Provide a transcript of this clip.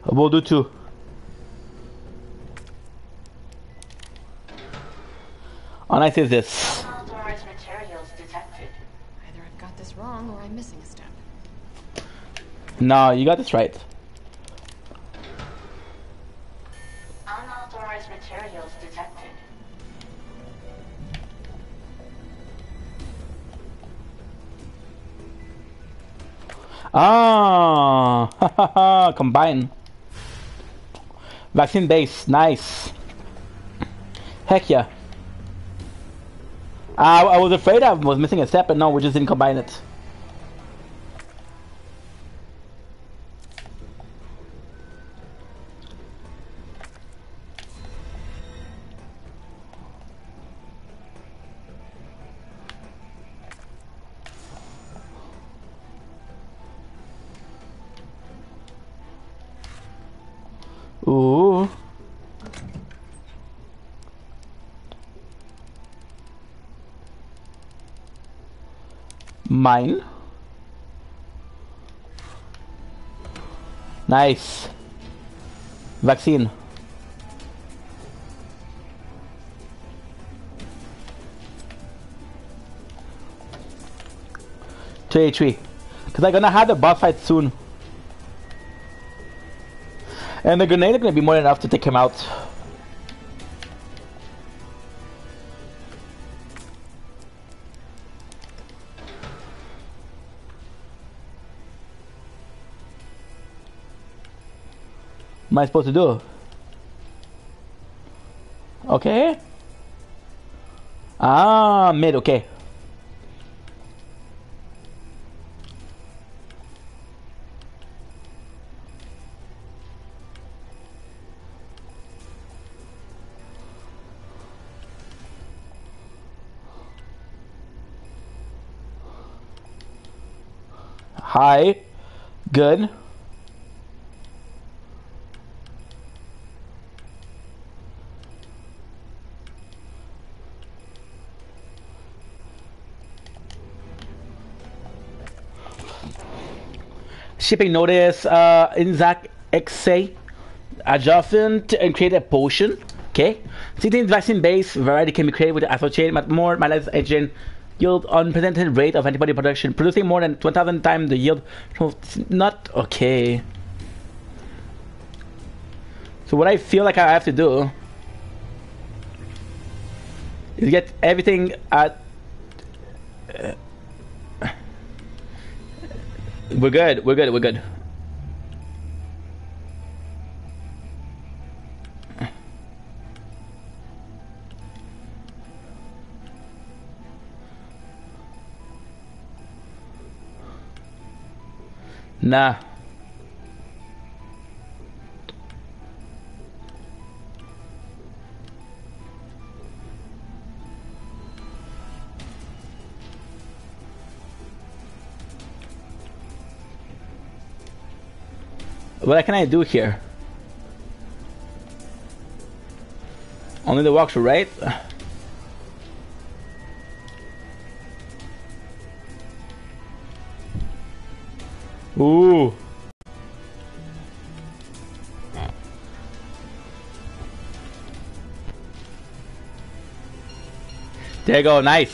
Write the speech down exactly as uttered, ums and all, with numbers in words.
We'll do two. How nice is this? Unauthorized materials detected. Either I've got this wrong or I'm missing a step. No, you got this right. Unauthorized materials detected. Ah, ha ha ha, combine. Vaccine base, nice. Heck yeah. Uh, I was afraid I was missing a step, but no, we just didn't combine it. Ooh. Mine. Nice. Vaccine. Two H P. Because I'm gonna have the boss fight soon. And the grenade is gonna be more than enough to take him out. What am I supposed to do? Okay. Ah, mid, okay. Hi. Good. Shipping notice, uh, Inzac X A, adjustment and create a potion. Okay. Citizen vaccine base variety can be created with the associated but more malicious agent yield unprecedented rate of antibody production, producing more than one thousand times the yield. Not okay. So what I feel like I have to do is get everything at. Uh, We're good, we're good, we're good. Nah. What can I do here? Only the walkthrough, right? Ooh. There you go, nice.